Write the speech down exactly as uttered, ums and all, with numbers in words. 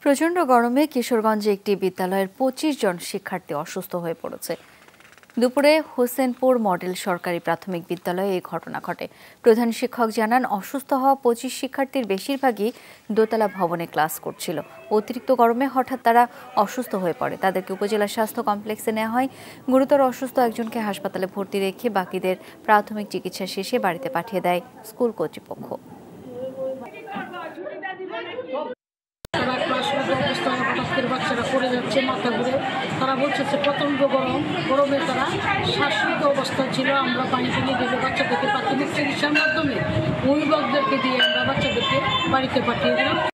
প্রচণ্ড গরমে কিশোরগঞ্জে একটি বিদ্যালয়ের পঁচিশ জন শিক্ষার্থী অসুস্থ হয়ে পড়েছে। দুপুরে হোসেনপুর মডেল সরকারি প্রাথমিক বিদ্যালয়ে এই ঘটনা ঘটে। প্রধান শিক্ষক জানান, অসুস্থ হওয়া পঁচিশ শিক্ষার্থীর বেশিরভাগই দোতলা ভবনে ক্লাস করছিল। অতিরিক্ত গরমে হঠাৎ তারা অসুস্থ হয়ে পড়ে। তাদেরকে উপজেলা স্বাস্থ্য কমপ্লেক্সে নেওয়া হয়। গুরুতর অসুস্থ একজনকে হাসপাতালে ভর্তি রেখে বাকিদের প্রাথমিক চিকিৎসা শেষে বাড়িতে পাঠিয়ে দেয় স্কুল কর্তৃপক্ষ। বাচ্চারা পড়ে যাচ্ছে, মাথা ঘুরে, তারা বলছে প্রচণ্ড গরম গরমে তারা শ্বাসরোধ অবস্থা ছিল। আমরা পানি কিনে দিলে বাচ্চাদেরকে প্রাথমিক চিকিৎসার মাধ্যমে অভিভাবকদেরকে দিয়ে আমরা বাচ্চাদেরকে বাড়িতে পাঠিয়ে দিলাম।